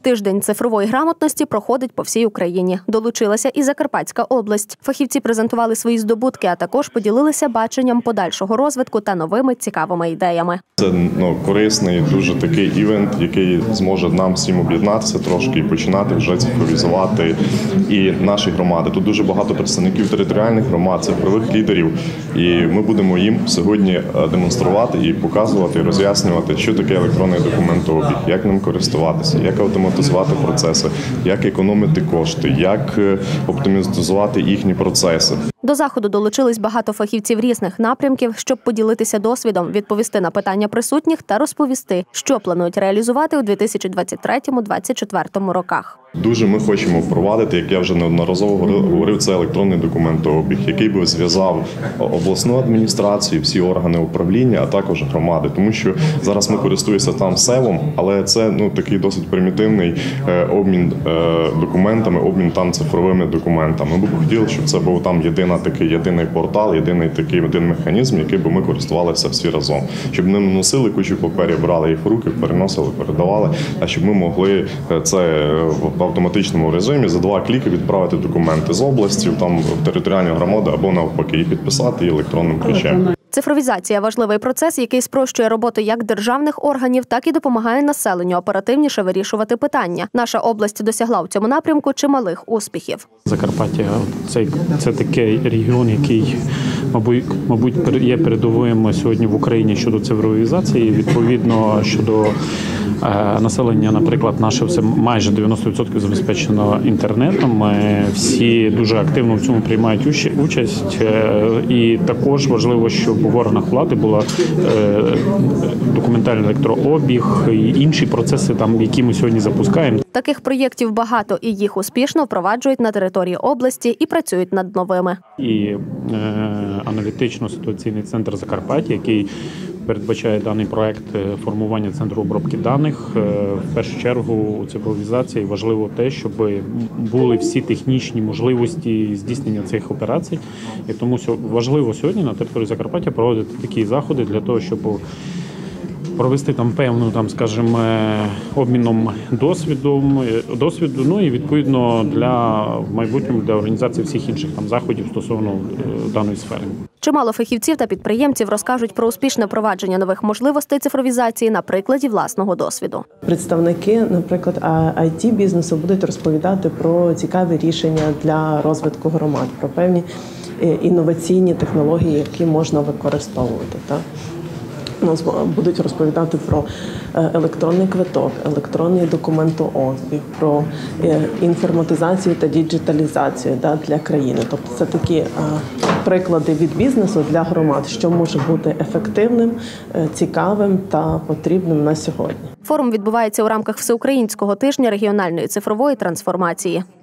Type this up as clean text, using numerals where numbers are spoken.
Тиждень цифрової грамотності проходить по всій Україні. Долучилася і Закарпатська область. Фахівці презентували свої здобутки, а також поділилися баченням подальшого розвитку та новими цікавими ідеями. Це корисний, дуже такий івент, який зможе нам всім об'єднатися трошки і починати вже цифровізувати і наші громади. Тут дуже багато представників територіальних громад, цифрових лідерів. І ми будемо їм сьогодні демонструвати і показувати, і роз'яснювати, що таке електронний документообіг, як ним користуватися, як автоматизувати процеси, як економити кошти, як оптимізувати їхні процеси. До заходу долучились багато фахівців різних напрямків, щоб поділитися досвідом, відповісти на питання присутніх та розповісти, що планують реалізувати у 2023-2024 роках. Дуже ми хочемо впровадити, як я вже неодноразово говорив, це електронний документообіг, який би зв'язав обласну адміністрацію, всі органи управління, а також громади. Тому що зараз ми користуємося там СЕВом, але це такий досить примітивний обмін документами, обмін там цифровими документами. Ми б хотіли, щоб це був там єдиний портал, один механізм, який би ми користувалися всі разом. Щоб не носили кучу паперів, брали їх в руки, переносили, передавали, а щоб ми могли це в автоматичному режимі за 2 кліки відправити документи з області, там в територіальну громаду або навпаки, і підписати її електронним ключем. Цифровізація – важливий процес, який спрощує роботу як державних органів, так і допомагає населенню оперативніше вирішувати питання. Наша область досягла в цьому напрямку чималих успіхів. Закарпаття – це такий регіон, який, мабуть, є передовим сьогодні в Україні щодо цифровізації. Відповідно, щодо населення, наприклад, наше все майже 90% забезпечено інтернетом. Всі дуже активно в цьому приймають участь. І також важливо, щоб в органах влади була документальний електрообіг і інші процеси, які ми сьогодні запускаємо. Таких проєктів багато, і їх успішно впроваджують на території області і працюють над новими. І аналітично-ситуаційний центр Закарпаття, який передбачає даний проект формування центру обробки даних. В першу чергу у цифровізації важливо те, щоб були всі технічні можливості здійснення цих операцій. І тому важливо сьогодні на території Закарпаття проводити такі заходи для того, щоб провести там певну, обміном досвіду, і відповідно в майбутньому для організації всіх інших заходів стосовно даної сфери. Чимало фахівців та підприємців розкажуть про успішне впровадження нових можливостей цифровізації на прикладі власного досвіду. Представники, наприклад, IT-бізнесу будуть розповідати про цікаві рішення для розвитку громад, про певні інноваційні технології, які можна використовувати. Нас будуть розповідати про електронний квиток, електронний документообіг, про інформатизацію та діджиталізацію для країни. Тобто це такі приклади від бізнесу для громад, що може бути ефективним, цікавим та потрібним на сьогодні. Форум відбувається у рамках Всеукраїнського тижня регіональної цифрової трансформації.